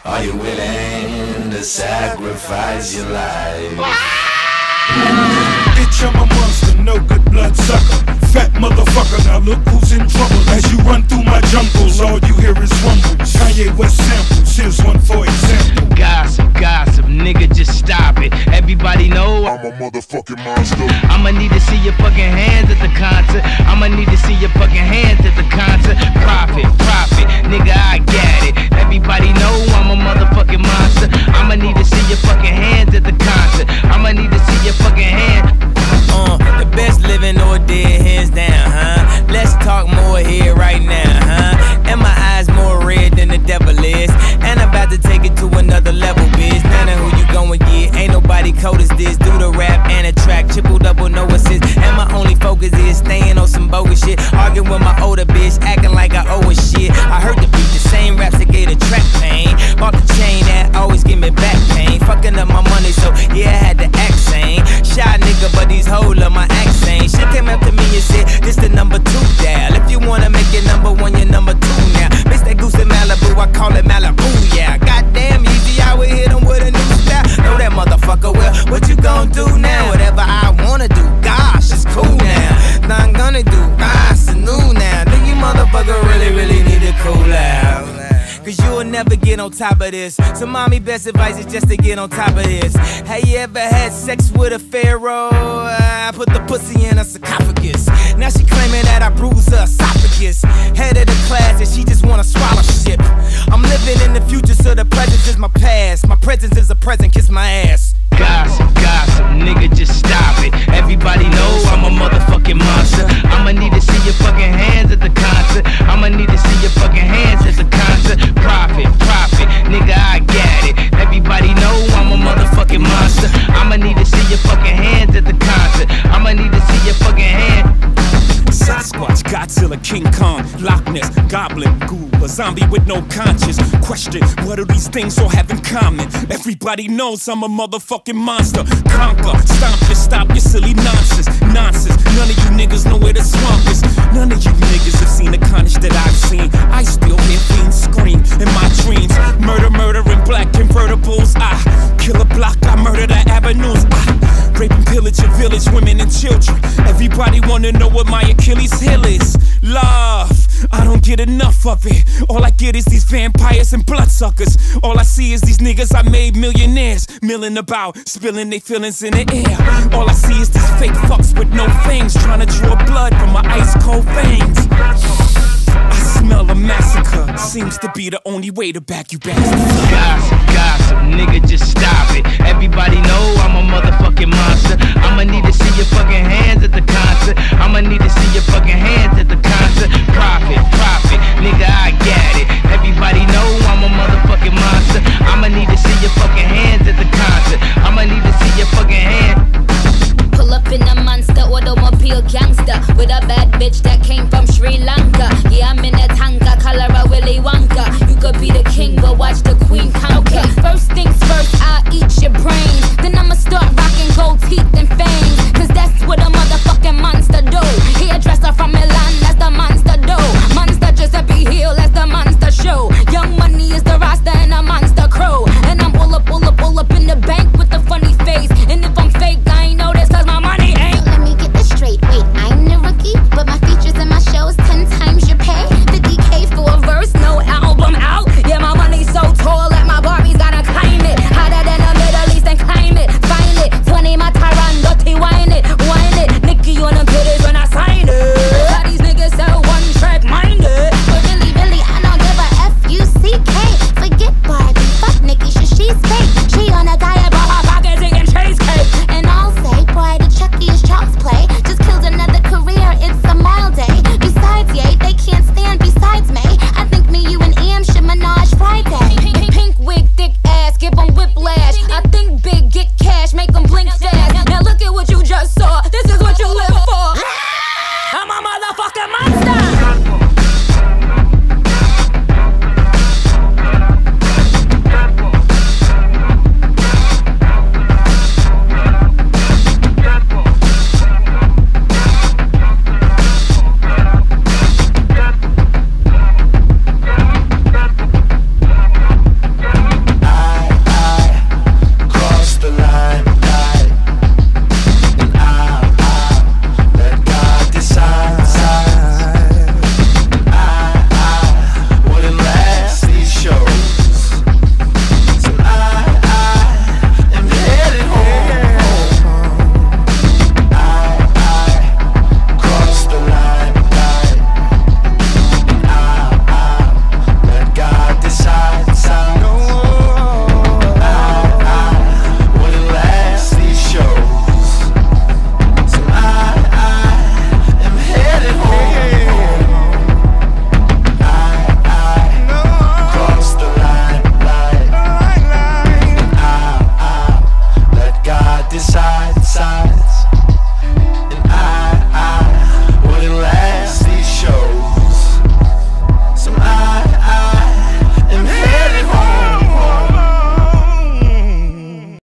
Are you willing to sacrifice your life? Bitch, I'm a monster, no good blood sucker. Fat motherfucker, now look who's in trouble. As you run through my jungles, all you hear is rumbles. Kanye West samples, here's one for example. Gossip, gossip, nigga, just stop it. Everybody know I'm a motherfucking monster. I'ma need to see your fucking hands at the concert. I'ma need to see your fucking hands at the concert. Profit, profit, nigga, I got it. Everybody know I'm a motherfucking monster. I'ma need to see your fucking hands at the concert. I'ma need to see your fucking hands. The best living or dead, hands down, huh? Let's talk more here right now, huh? And my eyes more red than the devil is. And I'm about to take it to another level, bitch. None of who you going get, ain't nobody cold as this. Do the rap and the track, triple double, no assist. And my only focus is staying on some bogus shit. Arguing with my older bitch, acting like I owe her shit. I heard the beat, the same raps that gave the track pain. Bought the chain that always give me back pain. Fucking up my money, so yeah, I had to act sane. Shy nigga, but these hoes love my accent. She came up to me and said, this the number 2 dial. If you wanna make it number 1, you're number 2 now. Miss that goose in Malibu, I call it Malibu, yeah. Goddamn easy, I would hit him with a new style. Know that motherfucker, well, what you gon' do now? Whatever I wanna do, gosh, it's cool now. Now I'm gonna do, it's new now. Do you motherfucker really need to cool out? Cause you'll never get on top of this. So mommy, best advice is just to get on top of this. Have you ever had sex with a pharaoh? I put the pussy in a sarcophagus. Now she claiming that I bruised her esophagus. Head of the class and she just wanna swallow shit. I'm living in the future, so the present is my past. My presence is a present, kiss my ass. Gossip, gossip, nigga, just stop it. Everybody know I'm a motherfucking monster. I'ma need to see your fucking hands at the concert. I'ma need to see your fucking hands at the concert. Profit, profit, nigga, I got it. Everybody know I'm a motherfucking monster. I'ma need to see your fucking hands at the concert. I'ma need to see your fucking hands. Sasquatch, Godzilla, King Kong, Loch Ness, Goblin, Ghoul, a zombie with no conscience. Question, what do these things all have in common? Everybody knows I'm a motherfucking monster. Conquer, stomp you, stop your silly nonsense. Nonsense, none of you niggas know where the swamp is. None of you niggas have seen the carnage that I've seen. I still hear fiends scream in my dreams. Murder, murder in black convertibles. I kill a block, I murder the avenues. I rape and pillage your village, women and children. Everybody wanna know what my Achilles heel is. Love, I don't get enough of it. All I get is these vampires and bloodsuckers. All I see is these niggas I made millionaires, milling about, spilling their feelings in the air. All I see is these fake fucks with no fangs, trying to draw blood from my ice cold veins. I smell a massacre, seems to be the only way to back you bastards. Gossip, gossip, nigga, just stop it. Everybody know I'm a motherfucking monster. I'ma need to see your fucking hands at the concert. I'ma need to see your fucking hands at the concert. Profit, profit, nigga, I got it. Everybody